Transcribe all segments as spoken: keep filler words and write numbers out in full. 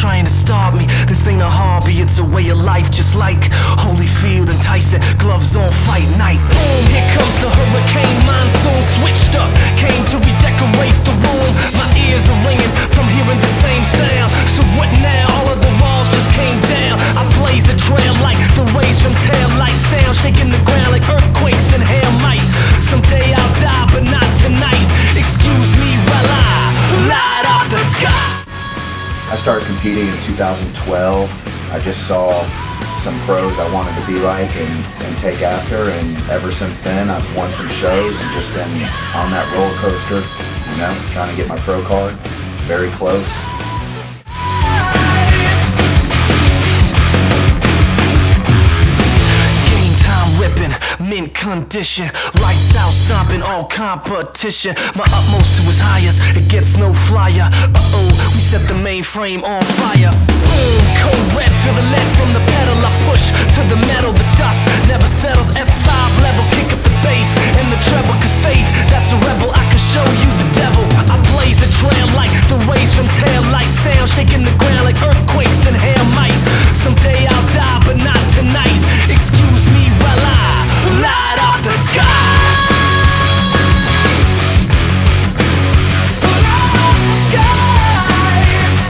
trying to stop me. This ain't a hobby, it's a way of life. Just like Holyfield and Tyson, gloves on, fight night. Boom, here comes the hurricane, monsoon switched up, came to redecorate the room. My ears are ringing from hearing the same sound. So what now? All of the walls just came down. I blaze a trail like the rays from tail light sound, shaking the ground like earthquakes and hail might. Someday I'll die, but not tonight. Excuse me while I light up the sky. I started competing in two thousand twelve. I just saw some pros I wanted to be like and, and take after, and ever since then I've won some shows and just been on that roller coaster, you know, trying to get my pro card. Very close. Mint condition, lights out, stomping all competition. My utmost to his highest, it gets no flyer. Uh-oh, we set the mainframe on fire. Boom, cold red, feel the lead from the pedal. I push to the metal, the dust never settles. F five level, kick up the bass and the treble. Cause faith, that's a rebel, I can show you the devil. I blaze a trail like the rays from tail light sound, shaking the ground like earthquakes and hail might. Someday I'll die, but not tonight. Excuse me while I light up the sky. Light up the sky.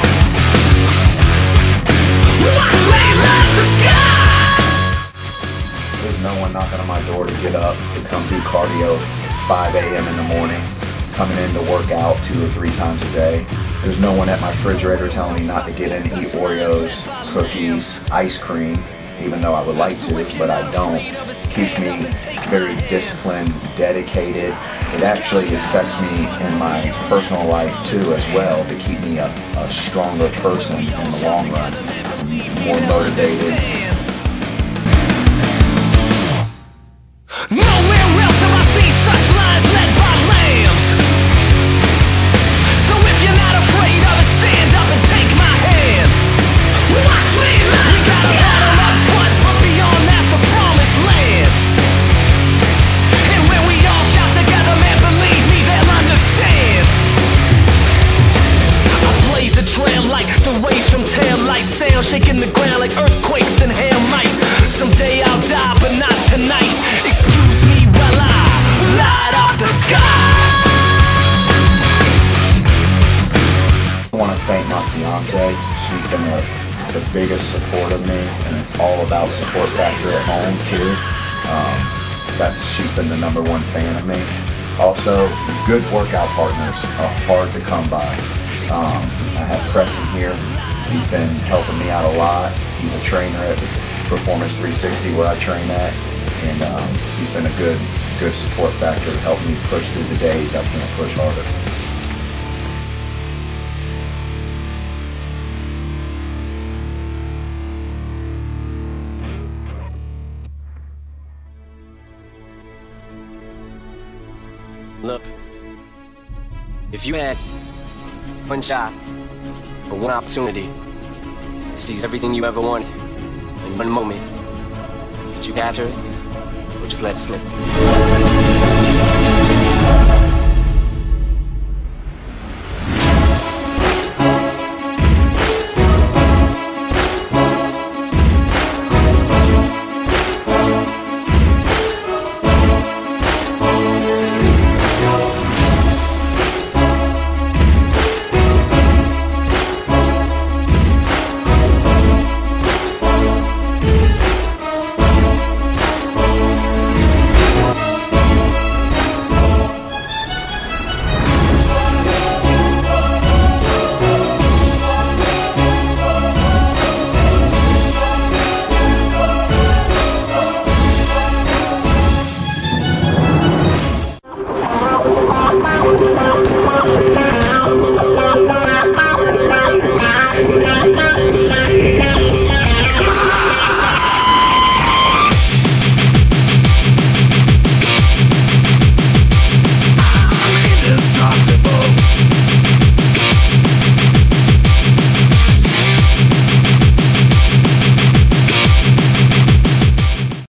Watch me light the sky. There's no one knocking on my door to get up to come do cardio five A M in the morning, coming in to work out two or three times a day. There's no one at my refrigerator telling me not to get in and eat Oreos, cookies, ice cream, even though I would like to, but I don't. It keeps me very disciplined, dedicated. It actually affects me in my personal life too as well, to keep me a, a stronger person in the long run, more motivated. Nowhere else have I seen such lines led by lambs. So if you're not afraid of it, stand up and take my hand. Watch me light the sky. We got a battle up front, but beyond that's the promised land. And when we all shout together, man, believe me, they'll understand. I blaze a trail like the rays from tail light sound, shaking the ground like earthquakes and hail might. Someday I'll die, but not tonight. Excuse me while I light up the sky. I want to thank my fiance. She's been a, the biggest support of me, and it's all about support factor at home too. Um, that's she's been the number one fan of me. Also, good workout partners are hard to come by. Um, I have Preston here. He's been helping me out a lot. He's a trainer at Performance three sixty where I train at, and um, he's been a good, good support factor to help me push through the days I can't push harder. Look, if you had one shot or one opportunity to seize everything you ever wanted in one moment, would you capture it or just let it slip?